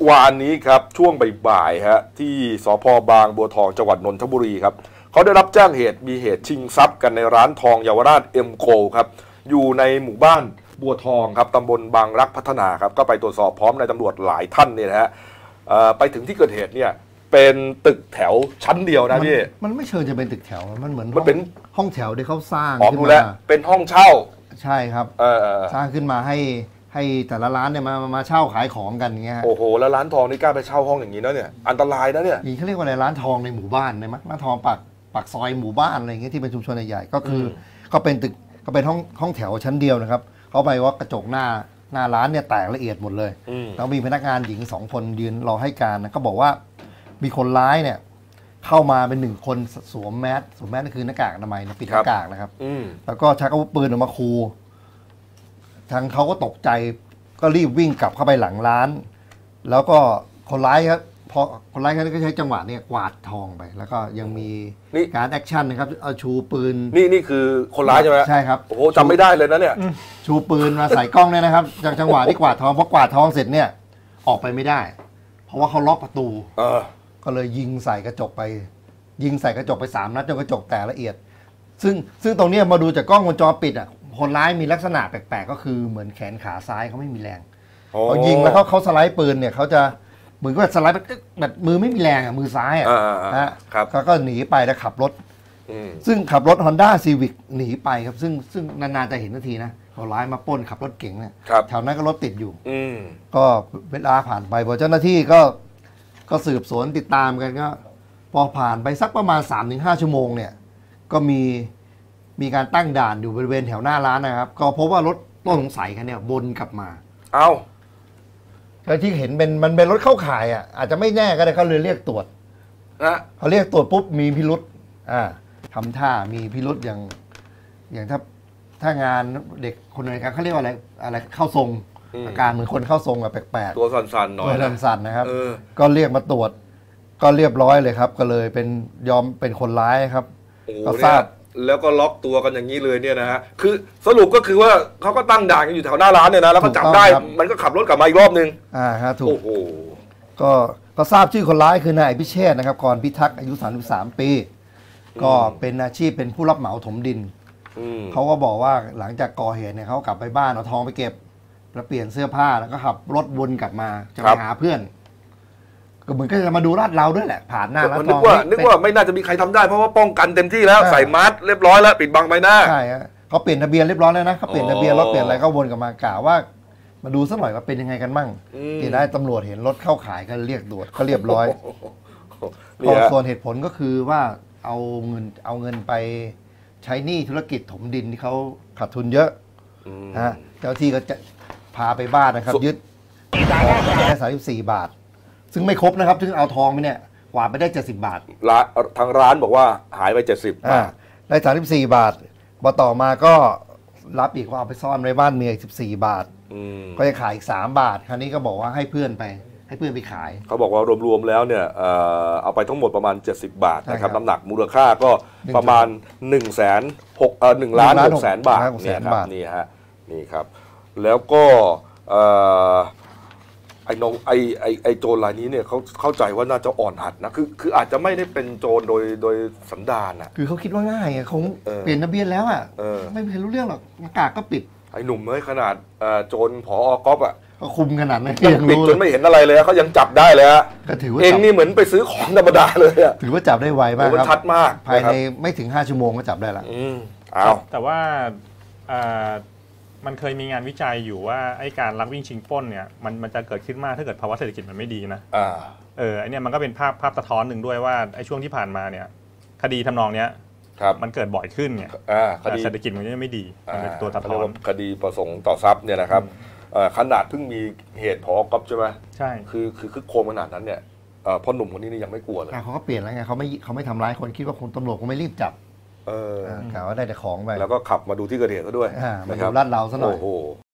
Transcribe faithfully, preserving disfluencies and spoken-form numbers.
วานนี้ครับช่วงบ่ายๆฮะที่สภ.บางบัวทองจังหวัดนนทบุรีครับเขาได้รับแจ้งเหตุมีเหตุชิงทรัพย์กันในร้านทองเยาวราชเอ็มโคครับอยู่ในหมู่บ้านบัวทองครับตำบลบางรักพัฒนาครับก็ไปตรวจสอบพร้อมนายตำรวจหลายท่านเนี่ยนะฮะไปถึงที่เกิดเหตุเนี่ยเป็นตึกแถวชั้นเดียวนะพี่มันไม่เชิงจะเป็นตึกแถวมันเหมือนมันเป็นห้องแถวที่เขาสร้างขึ้นมาเป็นห้องเช่าใช่ครับสร้างขึ้นมาให้ให้แต่ละร้านเนี่ยมามาเช่าขายของกันเงี้ยโอ้โหแล้วร้านทองนี่กล้าไปเช่าห้องอย่างนี้นะเนี่ยอันตรายนะเนี่ยนี่เขาเรียกว่าอะไรร้านทองในหมู่บ้านเลยมั้ยร้านทองปากปากซอยหมู่บ้านอะไรเงี้ยที่เป็นชุมชนใหญ่ๆก็คือก็เป็นตึกก็เป็นห้องห้องแถวชั้นเดียวนะครับเขาไปว่ากระจกหน้าหน้าร้านเนี่ยแตกละเอียดหมดเลยแล้วมีพนักงานหญิงสองคนยืนรอให้การนะก็บอกว่ามีคนร้ายเนี่ยเข้ามาเป็นหนึ่งคนสวมแมสสวมแมสนั่นคือหน้ากากอนามัยปิดหน้ากากนะครับแล้วก็ชักอาวุธปืนออกมาขู่ทางเขาก็ตกใจก็รีบวิ่งกลับเข้าไปหลังร้านแล้วก็คนร้ายครับพอคนร้ายก็ใช้จังหวะเนี่ยกวาดทองไปแล้วก็ยังมีการแอคชั่นนะครับเอาชูปืนนี่นี่คือคนร้ายใช่ไหมใช่ครับโอ้โหจำไม่ได้เลยนะเนี่ยชูปืนมาใส่กล้องเนี่ยนะครับจากจังหวะที่กวาดทองพอกวาดทองเสร็จเนี่ยออกไปไม่ได้เพราะว่าเขาล็อกประตูก็เลยยิงใส่กระจกไปยิงใส่กระจกไปสามนัดจนกระจกแตกละเอียดซึ่งซึ่งตรงนี้มาดูจากกล้องวงจรปิดอ่ะคนร้ายมีลักษณะแปลกๆก็คือเหมือนแขนขาซ้ายเขาไม่มีแรงพอยิงแล้วเขาเขาสไลด์ปืนเนี่ยเขาจะเหมือนกับสไลด์แบบมือไม่มีแรงอ่ะมือซ้ายอ่ะนะเขาก็หนีไปแล้วขับรถซึ่งขับรถ Honda Civic หนีไปครับซึ่งซึ่งนานๆจะเห็นนาทีนะคนร้ายมาปล้นขับรถเก๋งเนี่ยแถวนั้นก็รถติดอยู่ก็เวลาผ่านไปพอเจ้าหน้าที่ก็ก็สืบสวนติดตามกันก็พอผ่านไปสักประมาณ สามถึงห้า ชั่วโมงเนี่ยก็มีมีการตั้งด่านอยู่บริเวณแถวหน้าร้านนะครับก็พบว่ารถต้องสงสัยกันเนี่ยวนกลับมาเอ้าแล้วที่เห็นเป็นมันเป็นรถเข้าข่ายอ่ะอาจจะไม่แน่ก็ได้เขาเลยเรียกตรวจนะเขาเรียกตรวจปุ๊บมีพิรุษอ่าทำท่ามีพิรุษอย่างอย่างถ้าถ้างานเด็กคนไหนกันเขาเรียกว่าอะไรอะไรเข้าทรงอาการเหมือนคนเข้าทรงแบบแปลกๆตัวสั่นๆหน่อยตัวสั่นๆนะครับก็เรียกมาตรวจก็เรียบร้อยเลยครับก็เลยเป็นยอมเป็นคนร้ายครับก็ทราบแล้วก็ล็อกตัวกันอย่างนี้เลยเนี่ยนะฮะคือสรุปก็คือว่าเขาก็ตั้งด่านกันอยู่แถวหน้าร้านเนี่ยนะแล้วก็จับได้มันก็ขับรถกลับมาอีกรอบนึงอ่าครับถูกโอ้โหก็ก็ทราบชื่อคนร้ายคือนายพิเชษนะครับกรพิทักษ์อายุสามสิบสามปีก็เป็นอาชีพเป็นผู้รับเหมาถมดินเขาก็บอกว่าหลังจากก่อเหตุเนี่ยเขากลับไปบ้านเอาทองไปเก็บแล้วเปลี่ยนเสื้อผ้าแล้วก็ขับรถวนกลับมาจะไปหาเพื่อนก็เหมือนก็จะมาดูลาดเราด้วยแหละผ่านหน้าร้านทองนึกว่านึกว่าไม่น่าจะมีใครทำได้เพราะว่าป้องกันเต็มที่แล้วใส่มาสก์เรียบร้อยแล้วปิดบังใบหน้าใช่เขาเปลี่ยนทะเบียนเรียบร้อยแล้วนะเขาเปลี่ยนทะเบียนรถเปลี่ยนอะไรก็วนกลับมากล่าวว่ามาดูสักหน่อยว่าเป็นยังไงกันบ้างที่ได้ตำรวจเห็นรถเข้าขายก็เรียกตรวจก็เรียบร้อยส่วนเหตุผลก็คือว่าเอาเงินเอาเงินไปใช้หนี้ธุรกิจถมดินที่เขาขาดทุนเยอะนะเจ้าที่ก็จะพาไปบ้านนะครับยึดได้สามสิบสี่บาทซึ่งไม่ครบนะครับถึงเอาทองไปเนี่ยกวาดไปได้เจ็ดสิบบาททางร้านบอกว่าหายไปเจ็ดสิบอ่าได้สามสิบสี่บาทพอต่อมาก็รับอีกว่าเอาไปซ่อนในบ้านเมียอีกสิบสี่บาทก็จะขายอีกสามบาทคราวนี้ก็บอกว่าให้เพื่อนไปให้เพื่อนไปขายเขาบอกว่ารวมๆแล้วเนี่ยเอาไปทั้งหมดประมาณเจ็ดสิบบาทนะครับน้ำหนักมูลค่าก็ประมาณหนึ่งแสนหกเอ่อหนึ่งล้านหกแสนบาทเนี่ยครับนี่ฮะนี่ครับแล้วก็ไอ้น้องไอ้ไอ้ไอ้โจรรายนี้เนี่ยเขาเข้าใจว่าน่าจะอ่อนหัดนะคือคืออาจจะไม่ได้เป็นโจรโดยโดยสันดานอ่ะคือเขาคิดว่าง่ายอ่ะคงเปลี่ยนทะเบียนแล้วอ่ะไม่มีใครรู้เรื่องหรอกหน้ากากก็ปิดไอ้หนุ่มเอ้ยขนาดโจรผอ.ก๊อฟอ่ะก็คุมขนาดนั้นยังปิดจนไม่เห็นอะไรเลยเขายังจับได้เลยฮะก็ถือว่าเองนี่เหมือนไปซื้อของธรรมดาเลยอ่ะถือว่าจับได้ไวมากครับชัดมากภายในไม่ถึงห้าชั่วโมงก็จับได้ละอืมอ้าวแต่ว่ามันเคยมีงานวิจัยอยู่ว่าไอ้การลักวิ่งชิงปล้นเนี่ยมันมันจะเกิดขึ้นมากถ้าเกิดภาวะเศรษฐกิจมันไม่ดีนะอ่าเออไอเนี้ยมันก็เป็นภาพภาพสะท้อนหนึ่งด้วยว่าไอ้ช่วงที่ผ่านมาเนี่ยคดีทำนองเนี้ยมันเกิดบ่อยขึ้นเนี่ยเศรษฐกิจมันจะไม่ดีมันเป็นตัวสะท้อนคดีประสงค์ต่อทรัพย์เนี่ยนะครับขนาดเพิ่งมีเหตุผอ.ก๊อฟใช่ไหมใช่คือคือคือโคมขนาดนั้นเนี่ยพ่อหนุ่มคนนี้นี่ยังไม่กลัวเลยเขาก็เปลี่ยนแล้วไงเขาไม่เขาไม่ทำร้ายคนคิดว่าคนตำรวจคงไม่รีบจับเออข่าวว่าได้แต่ของไปแล้วก็ขับมาดูที่เกิดเหตุซะด้วยมาดูลาดเราซะหน่อย